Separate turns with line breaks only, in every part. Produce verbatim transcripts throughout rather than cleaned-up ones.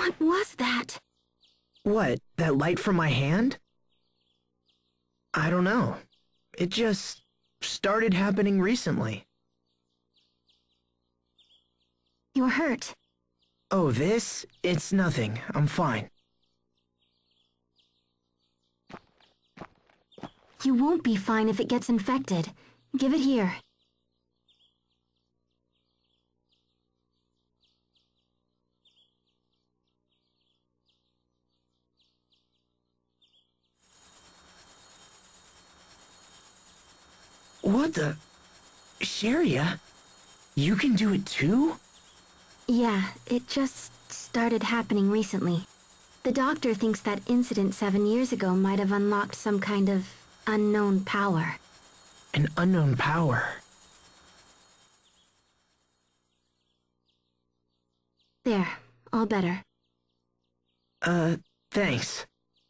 What was that?
What, that light from my hand? I don't know. It just started happening recently.
You're hurt.
Oh, this? It's nothing. I'm fine.
You won't be fine if it gets infected. Give it here.
What the? Sharia? You can do it too?
Yeah, it just started happening recently. The doctor thinks that incident seven years ago might have unlocked some kind of unknown power.
An unknown power?
There, all better.
Uh, thanks.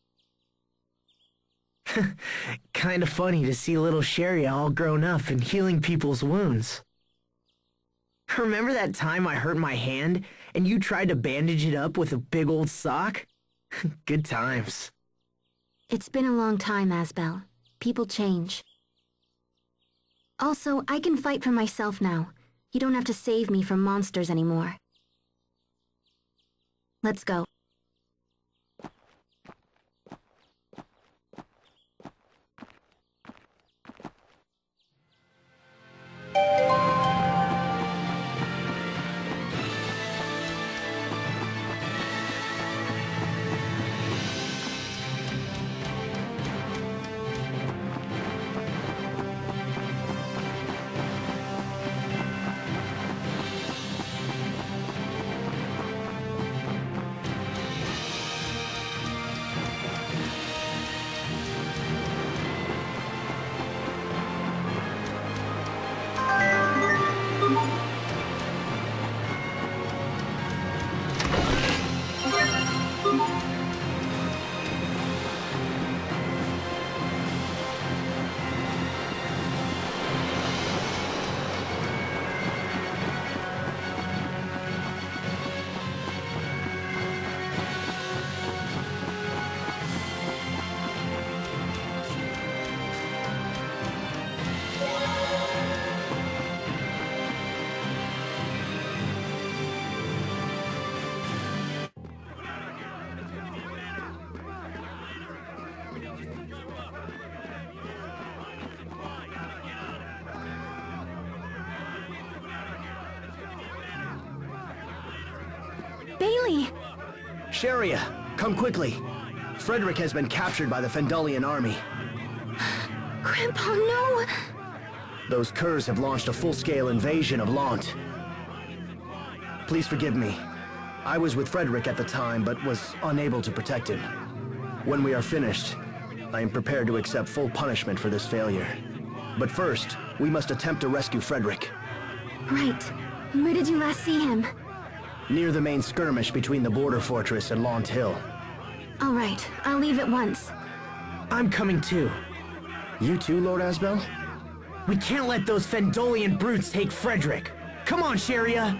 Kinda funny to see little Sharia all grown up and healing people's wounds. Remember that time I hurt my hand and you tried to bandage it up with a big old sock? Good times.
It's been a long time, Asbel. People change. Also, I can fight for myself now. You don't have to save me from monsters anymore. Let's go. Bailey!
Sharia, come quickly. Frederick has been captured by the Fendalian army.
Grandpa, no!
Those curs have launched a full-scale invasion of Lant. Please forgive me. I was with Frederick at the time, but was unable to protect him. When we are finished, I am prepared to accept full punishment for this failure. But first, we must attempt to rescue Frederick.
Right. Where did you last see him?
Near the main skirmish between the border fortress and Lant Hill.
All right, I'll leave at once.
I'm coming too.
You too, Lord Asbel?
We can't let those Fendolian brutes take Frederick. Come on, Sharia!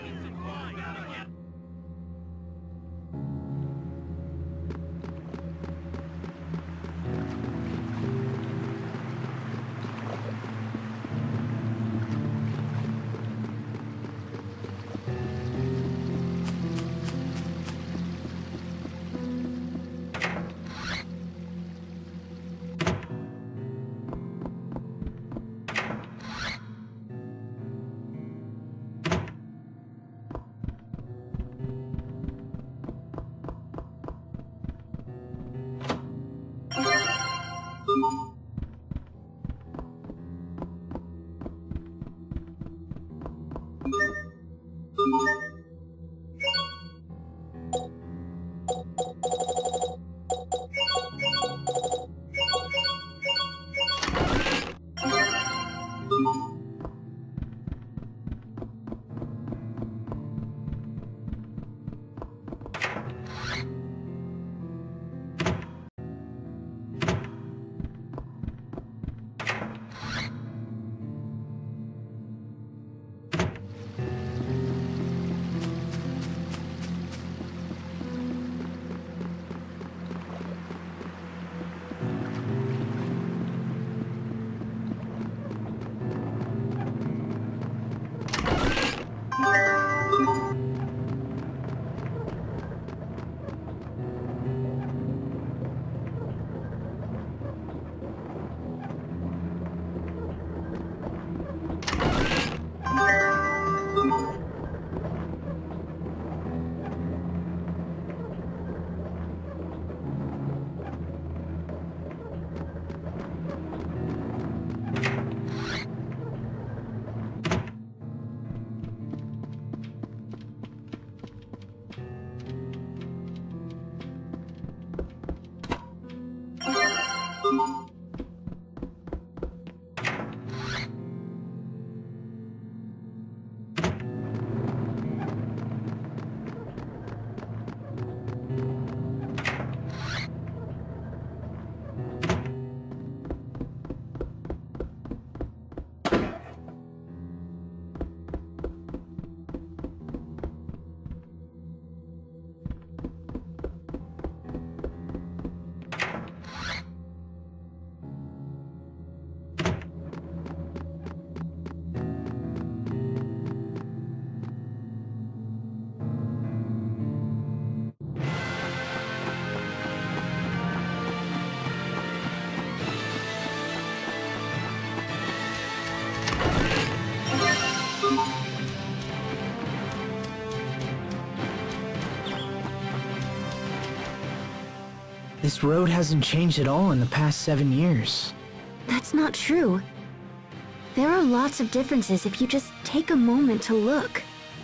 This road hasn't changed at all in the past seven years.
That's not true. There are lots of differences if you just take a moment to look.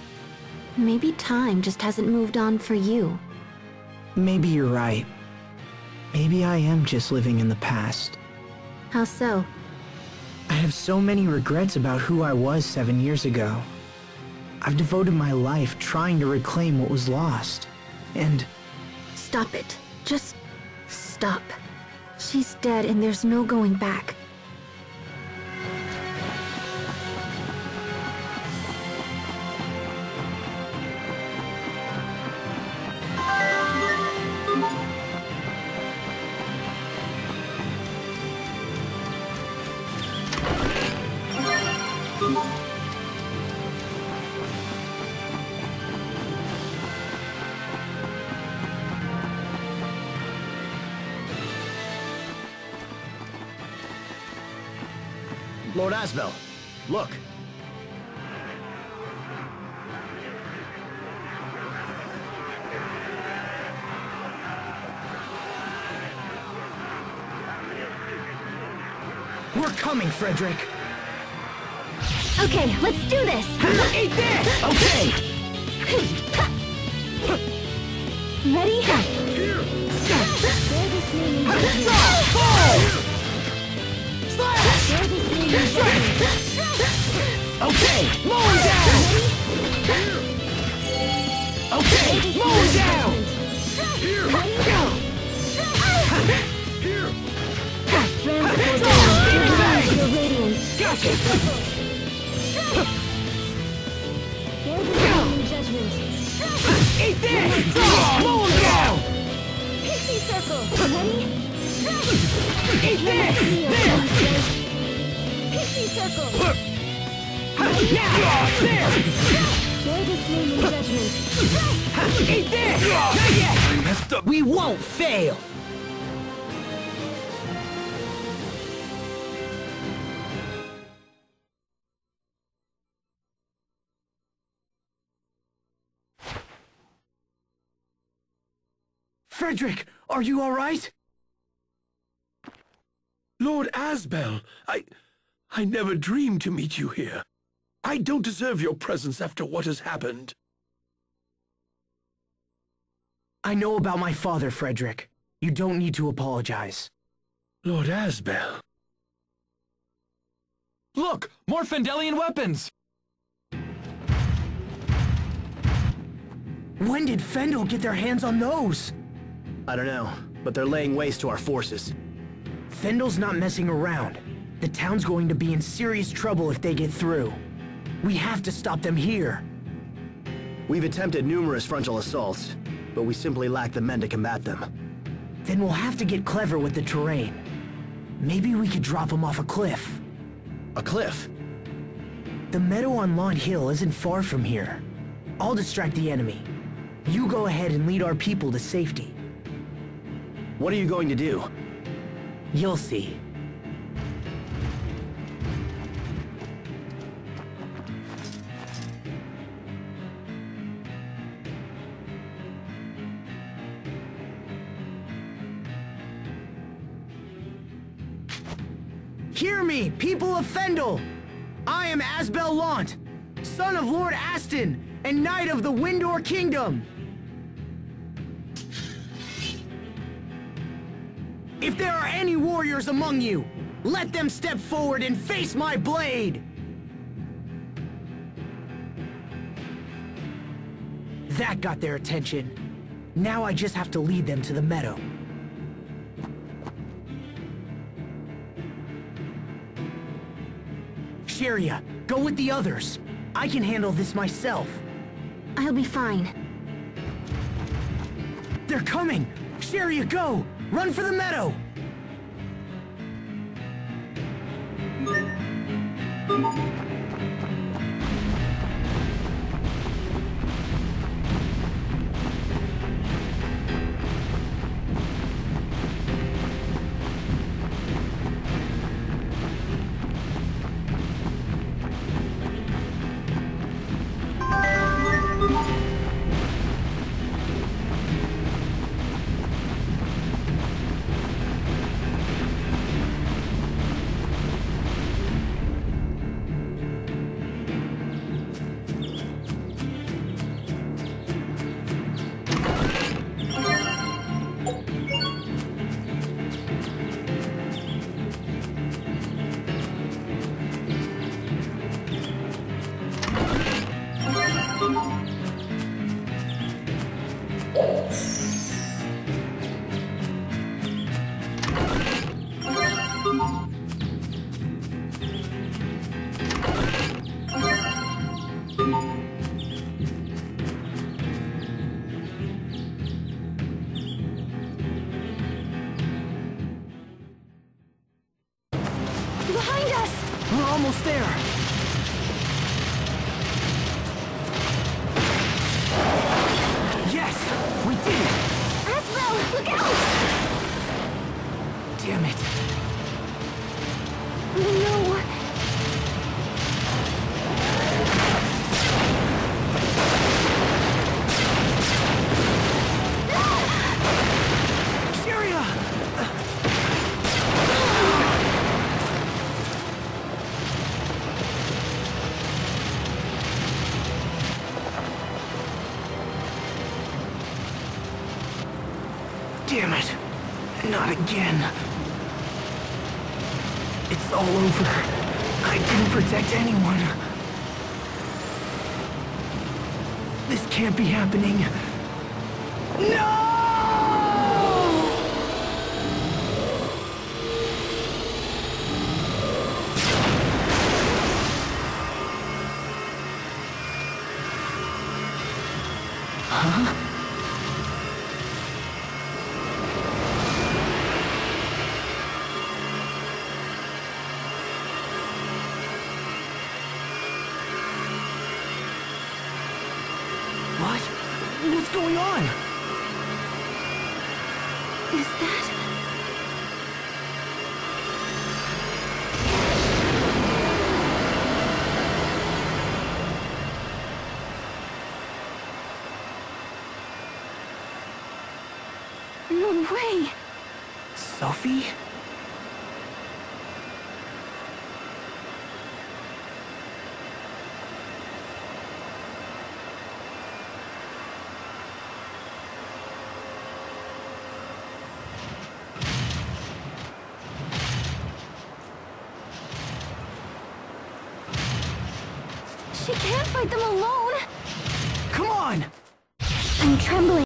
Maybe time just hasn't moved on for you.
Maybe you're right. Maybe I am just living in the past.
How so?
I have so many regrets about who I was seven years ago. I've devoted my life trying to reclaim what was lost. And...
Stop it. Just stop. She's dead and there's no going back.
Lord Asbel, look.
We're coming, Frederick!
Okay, let's do this!
Eat this! Okay!
Ready?
Okay, mowing down! Okay, mowing down! Gotcha! Eat this! Mowing down!
Pixie circle! Ready?
Eat this! This!
Pixie circle!
Now! There!
Bear this name in judgment.
Eat this! Not yet! We won't fail! Frederick, are you all right?
Lord Asbel, I... I never dreamed to meet you here. I don't deserve your presence after what has happened.
I know about my father, Frederick. You don't need to apologize.
Lord Asbel.
Look! More Fendelian weapons!
When did Fendel get their hands on those?
I don't know, but they're laying waste to our forces.
Fendel's not messing around. The town's going to be in serious trouble if they get through. We have to stop them here.
We've attempted numerous frontal assaults, but we simply lack the men to combat them.
Then we'll have to get clever with the terrain. Maybe we could drop them off a cliff.
A cliff?
The meadow on Lawn Hill isn't far from here. I'll distract the enemy. You go ahead and lead our people to safety.
What are you going to do?
You'll see. Hear me, people of Fendel! I am Asbel Lant, son of Lord Aston, and Knight of the Windor Kingdom! If there are any warriors among you, let them step forward and face my blade! That got their attention. Now I just have to lead them to the meadow. Sharia, go with the others. I can handle this myself.
I'll be fine.
They're coming! Sharia, go! Run for the meadow!
Behind us!
We're almost there! Yes! We did it!
Asbel, look out!
Damn it!
Oh no!
Sharia! Damn it. Not again. It's all over. I didn't protect anyone. This can't be happening. No! Huh? What? What's going on?
Is that... No way!
Sophie?
She can't fight them alone!
Come on!
I'm trembling.